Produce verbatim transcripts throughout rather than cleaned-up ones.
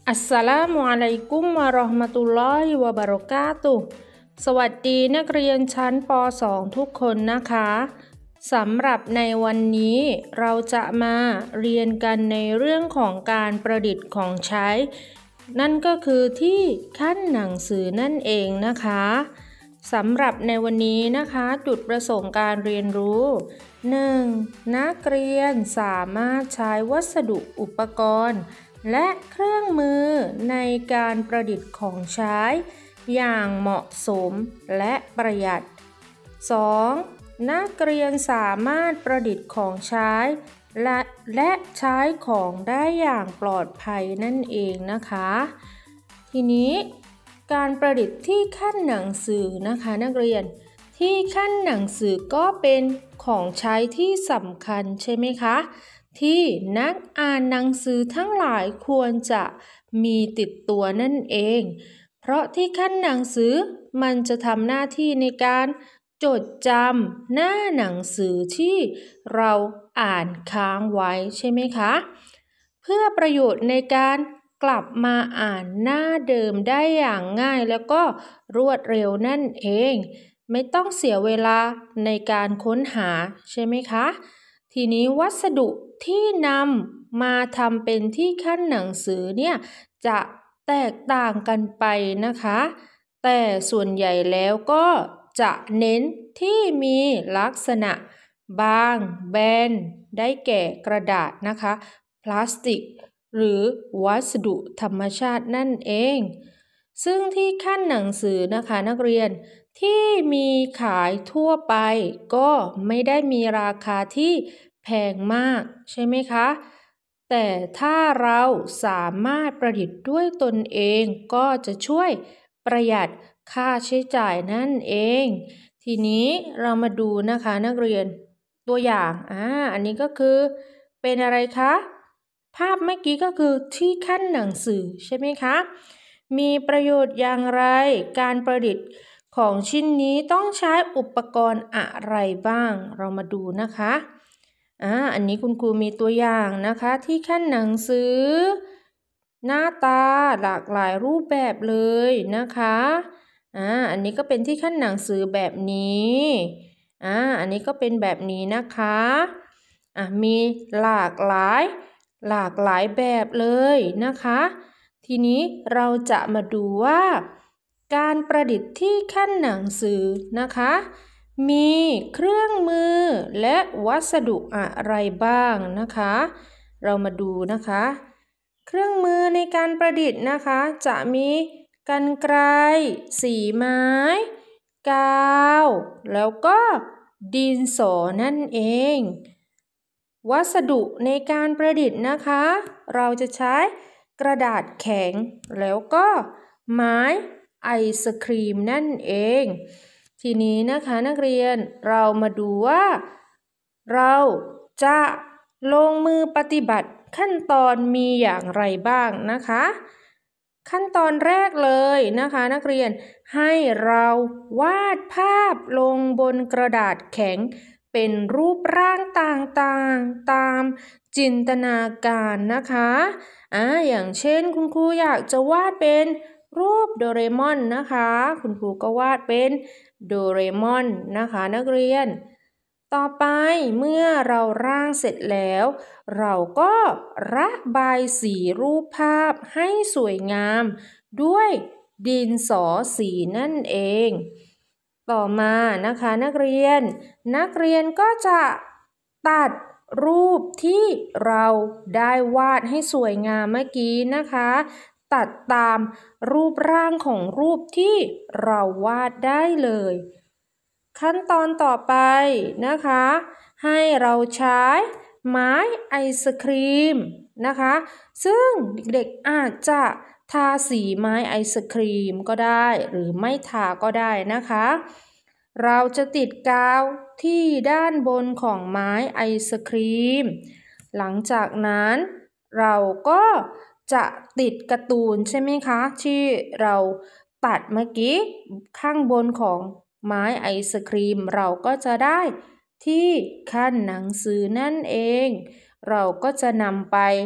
อัสสลามุอะลัยกุมวะเราะห์มะตุลลอฮิวะบะเราะกาตุฮ์สวัสดีนักเรียนชั้นป สอง ทุกคนนะคะสำหรับในวันนี้เราจะมาเรียนกันในเรื่องของการประดิษฐ์ของใช้ นั่นก็คือที่ขั้นหนังสือนั่นเองนะคะสำหรับในวันนี้นะคะจุดประสงค์การเรียนรู้ หนึ่ง. นักเรียนสามารถใช้วัสดุอุปกรณ์และเครื่องมือในการประดิษฐ์ของใช้อย่างเหมาะสมและประหยัด สอง. นักเรียนสามารถประดิษฐ์ของใช้และและใช้ของได้อย่างปลอดภัยนั่นเองนะคะทีนี้การประดิษฐ์ที่ขั้นหนังสือนะคะนักเรียนที่ขั้นหนังสือก็เป็นของใช้ที่สำคัญใช่ไหมคะที่นักอ่านหนังสือทั้งหลายควรจะมีติดตัวนั่นเองเพราะที่ขั้นหนังสือมันจะทำหน้าที่ในการจดจำหน้าหนังสือที่เราอ่านค้างไว้ใช่ไหมคะเพื่อประโยชน์ในการกลับมาอ่านหน้าเดิมได้อย่างง่ายแล้วก็รวดเร็วนั่นเองไม่ต้องเสียเวลาในการค้นหาใช่ไหมคะทีนี้วัสดุที่นำมาทำเป็นที่ขั้นหนังสือเนี่ยจะแตกต่างกันไปนะคะแต่ส่วนใหญ่แล้วก็จะเน้นที่มีลักษณะบางแบนได้แก่กระดาษนะคะพลาสติกหรือวัสดุธรรมชาตินั่นเองซึ่งที่ขั้นหนังสือนะคะนักเรียนที่มีขายทั่วไปก็ไม่ได้มีราคาที่แพงมากใช่ไหมคะแต่ถ้าเราสามารถประดิษฐ์ด้วยตนเองก็จะช่วยประหยัดค่าใช้จ่ายนั่นเองทีนี้เรามาดูนะคะนักเรียนตัวอย่างอ่าอันนี้ก็คือเป็นอะไรคะภาพเมื่อกี้ก็คือที่ขั้นหนังสือใช่ไหมคะมีประโยชน์อย่างไรการประดิษฐ์ของชิ้นนี้ต้องใช้อุปกรณ์อะไรบ้างเรามาดูนะคะอ่าอันนี้คุณครูมีตัวอย่างนะคะที่ขั้นหนังสือหน้าตาหลากหลายรูปแบบเลยนะคะอ่าอันนี้ก็เป็นที่ขั้นหนังสือแบบนี้อ่าอันนี้ก็เป็นแบบนี้นะคะอ่ะมีหลากหลายหลากหลายแบบเลยนะคะทีนี้เราจะมาดูว่าการประดิษฐ์ที่ขั้นหนังสือนะคะมีเครื่องมือและวัสดุอะไรบ้างนะคะเรามาดูนะคะเครื่องมือในการประดิษฐ์นะคะจะมีกรรไกรสีไม้กาวแล้วก็ดินสอนั่นเองวัสดุในการประดิษฐ์นะคะเราจะใช้กระดาษแข็งแล้วก็ไม้ไอศครีมนั่นเองทีนี้นะคะนักเรียนเรามาดูว่าเราจะลงมือปฏิบัติขั้นตอนมีอย่างไรบ้างนะคะขั้นตอนแรกเลยนะคะนักเรียนให้เราวาดภาพลงบนกระดาษแข็งเป็นรูปร่างต่างๆตามจินตนาการนะคะอ่าอย่างเช่นคุณครูอยากจะวาดเป็นรูปโดเรมอนนะคะคุณครูก็วาดเป็นโดเรมอนนะคะนักเรียนต่อไปเมื่อเราร่างเสร็จแล้วเราก็ระบายสีรูปภาพให้สวยงามด้วยดินสอสีนั่นเองต่อมานะคะนักเรียนนักเรียนก็จะตัดรูปที่เราได้วาดให้สวยงามเมื่อกี้นะคะตัดตามรูปร่างของรูปที่เราวาดได้เลยขั้นตอนต่อไปนะคะให้เราใช้ไม้ไอศครีมนะคะซึ่งเด็กๆอาจจะทาสีไม้ไอศครีมก็ได้หรือไม่ทาก็ได้นะคะเราจะติดกาวที่ด้านบนของไม้ไอศครีมหลังจากนั้นเราก็จะติดการ์ตูนใช่ไหมคะที่เราตัดเมื่อกี้ข้างบนของไม้ไอศครีมเราก็จะได้ที่ขั้นหนังสือนั่นเองเราก็จะนำไป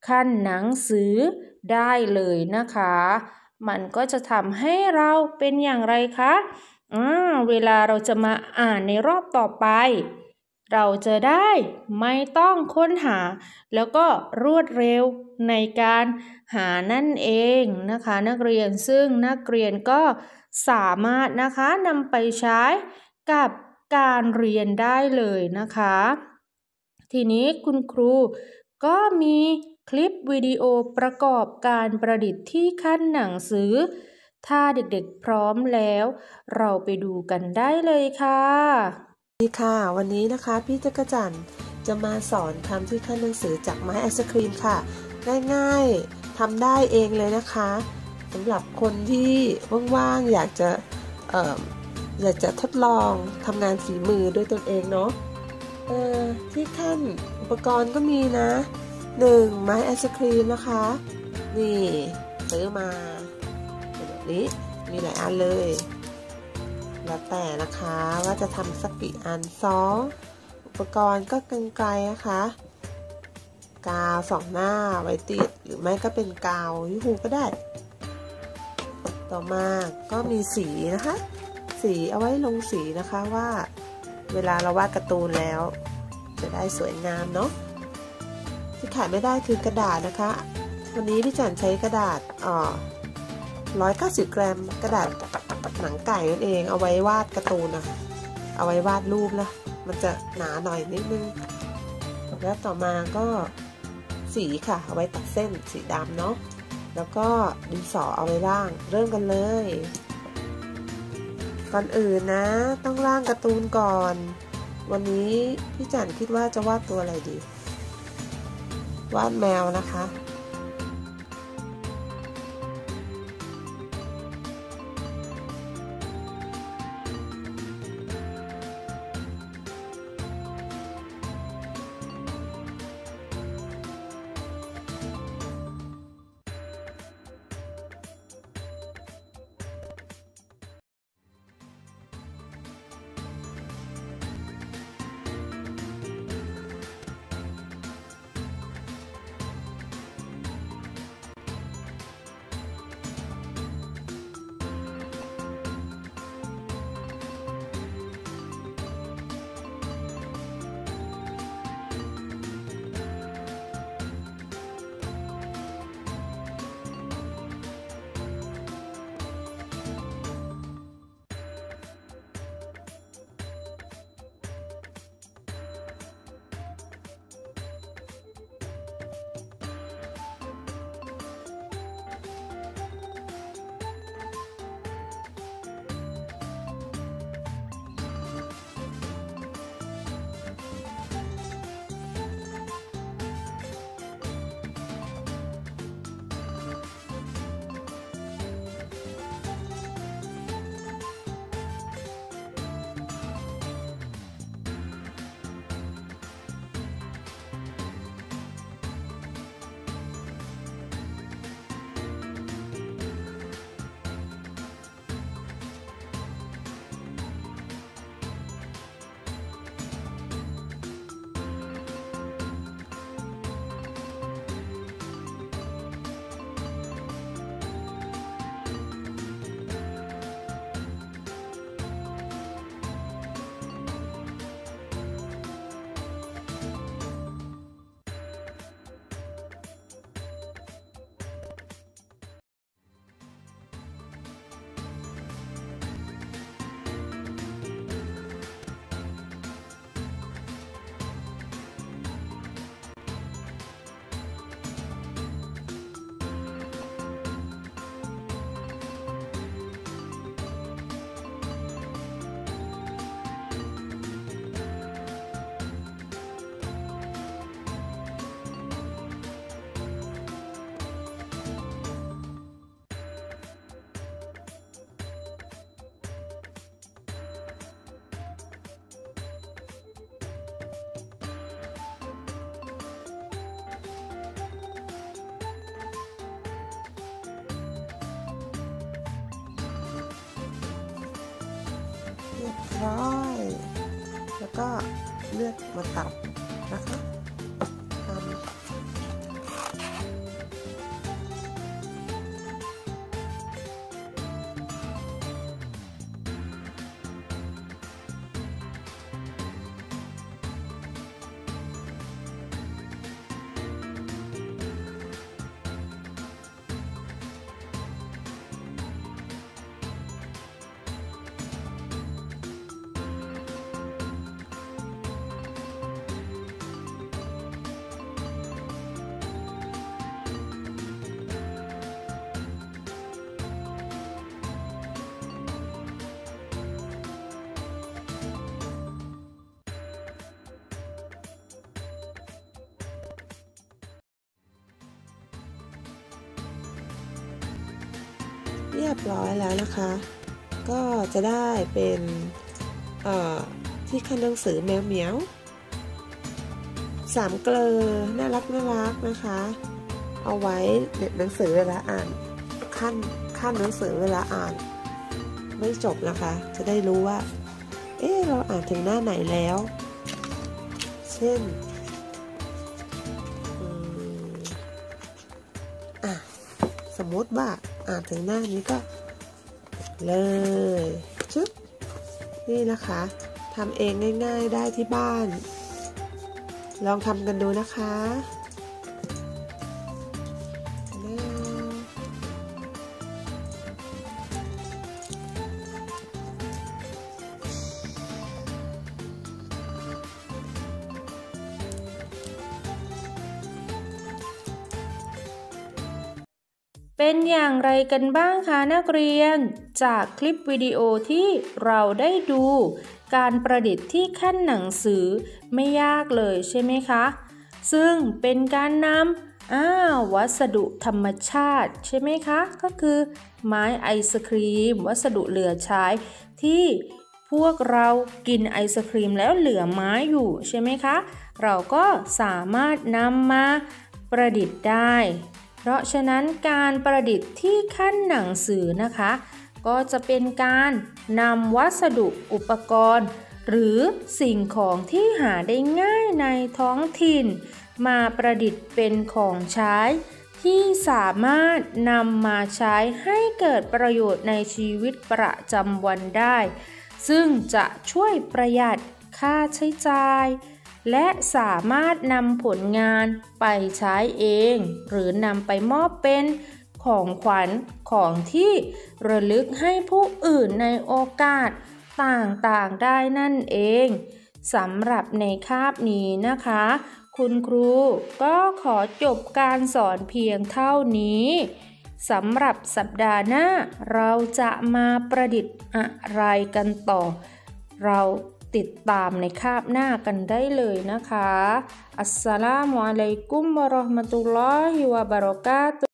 ขั้นหนังสือได้เลยนะคะมันก็จะทำให้เราเป็นอย่างไรคะอ่าเวลาเราจะมาอ่านในรอบต่อไปเราจะได้ไม่ต้องค้นหาแล้วก็รวดเร็วในการหานั่นเองนะคะนักเรียนซึ่งนักเรียนก็สามารถนะคะนำไปใช้กับการเรียนได้เลยนะคะทีนี้คุณครูก็มีคลิปวิดีโอประกอบการประดิษฐ์ที่ขั้นหนังสือถ้าเด็กๆพร้อมแล้วเราไปดูกันได้เลยค่ะสวัสดีค่ะวันนี้นะคะพี่จักรจันทร์จะมาสอนทำที่ขั้นหนังสือจากไม้ไอศครีมค่ะง่ายๆทำได้เองเลยนะคะสำหรับคนที่ว่างๆอยากจะเอ่ออยากจะทดลองทำงานฝีมือด้วยตนเองเนาะเอ่อที่ขั้นอุปกรณ์ก็มีนะหนึ่งไม้ไอศครีมนะคะนี่ซื้อมาแบบนี้มีหลายอันเลยแล้วแต่นะคะว่าจะทำสักกี่อันสองอุปกรณ์ก็กรรไกรนะคะกาวสองหน้าไว้ติดหรือไม่ก็เป็นกาวยูฮูก็ได้ต่อมาก็มีสีนะคะสีเอาไว้ลงสีนะคะว่าเวลาเราวาดการ์ตูนแล้วจะได้สวยงามเนาะที่ขาดไม่ได้คือกระดาษนะคะวันนี้พี่จันใช้กระดาษอ่อร้อยเก้าสิบกรัมกระดาษหนังไก่นั่นเองเอาไว้วาดการ์ตูนนะเอาไว้วาดรูปนะมันจะหนาหน่อยนิดนึงแล้วต่อมาก็สีค่ะเอาไว้ตัดเส้นสีดำเนาะแล้วก็ดินสอเอาไว้ร่างเริ่มกันเลยก่อนอื่นนะต้องร่างการ์ตูนก่อนวันนี้พี่จันคิดว่าจะวาดตัวอะไรดีวาดแมวนะคะเรียบร้อยแล้วก็เลือกมาตัดนะคะทำเรียบร้อยแล้วนะคะก็จะได้เป็นเอ่อที่ขั้นหนังสือแมวเหมียวสามเกลอน่ารักน่ารักนะคะเอาไว้เด็กหนังสือเวลาอ่านขั้นขั้นหนังสือเวลาอ่านไม่จบนะคะจะได้รู้ว่าเอ๊ะเราอ่านถึงหน้าไหนแล้วเช่นอ่ะสมมติว่าอ่านถึงหน้านี้ก็เลยชึบนี่นะคะทำเองง่ายๆได้ที่บ้านลองทำกันดูนะคะเป็นอย่างไรกันบ้างคะนักเรียนจากคลิปวิดีโอที่เราได้ดูการประดิษฐ์ที่ขั้นหนังสือไม่ยากเลยใช่ไหมคะซึ่งเป็นการนำอ้าววัสดุธรรมชาติใช่ไหมคะก็คือไม้ไอศครีมวัสดุเหลือใช้ที่พวกเรากินไอศครีมแล้วเหลือไม้อยู่ใช่ไหมคะเราก็สามารถนำมาประดิษฐ์ได้เพราะฉะนั้นการประดิษฐ์ที่ขั้นหนังสือนะคะก็จะเป็นการนำวัสดุอุปกรณ์หรือสิ่งของที่หาได้ง่ายในท้องถิ่นมาประดิษฐ์เป็นของใช้ที่สามารถนำมาใช้ให้เกิดประโยชน์ในชีวิตประจำวันได้ซึ่งจะช่วยประหยัดค่าใช้จ่ายและสามารถนำผลงานไปใช้เองหรือนำไปมอบเป็นของขวัญของที่ระลึกให้ผู้อื่นในโอกาสต่างๆได้นั่นเองสำหรับในคาบนี้นะคะคุณครูก็ขอจบการสอนเพียงเท่านี้สำหรับสัปดาห์หน้าเราจะมาประดิษฐ์อะไรกันต่อเราติดตามในคาบหน้ากันได้เลยนะคะอัสสลามุอะลัยกุมวะเราะห์มะตุลลอฮิวะบะเราะกาตุฮ์